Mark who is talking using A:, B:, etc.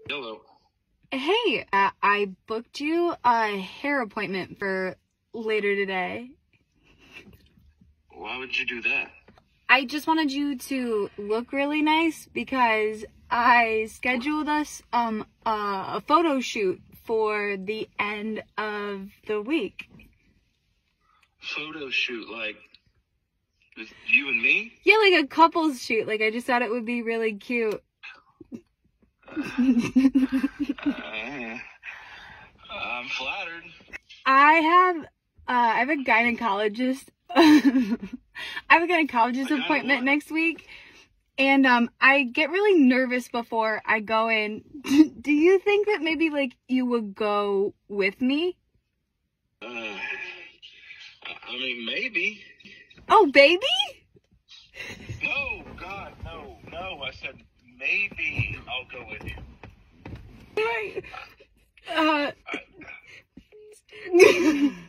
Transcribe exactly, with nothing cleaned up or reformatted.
A: Hello.
B: Hey, uh, I booked you a hair appointment for later today.
A: Why would you do that?
B: I just wanted you to look really nice because I scheduled us um uh, a photo shoot for the end of the week.
A: Photo shoot, like with you and me?
B: Yeah, like a couples shoot. Like I just thought it would be really cute.
A: Uh, uh, I'm flattered.
B: I have uh I have a gynecologist I have a gynecologist
A: I
B: appointment
A: what?
B: next week, and um I get really nervous before I go in. Do you think that maybe like you would go with me?
A: Uh, I mean, maybe.
B: Oh, baby?
A: No, God, no, no. I said maybe I'll go with you.
B: Right. Uh
A: I,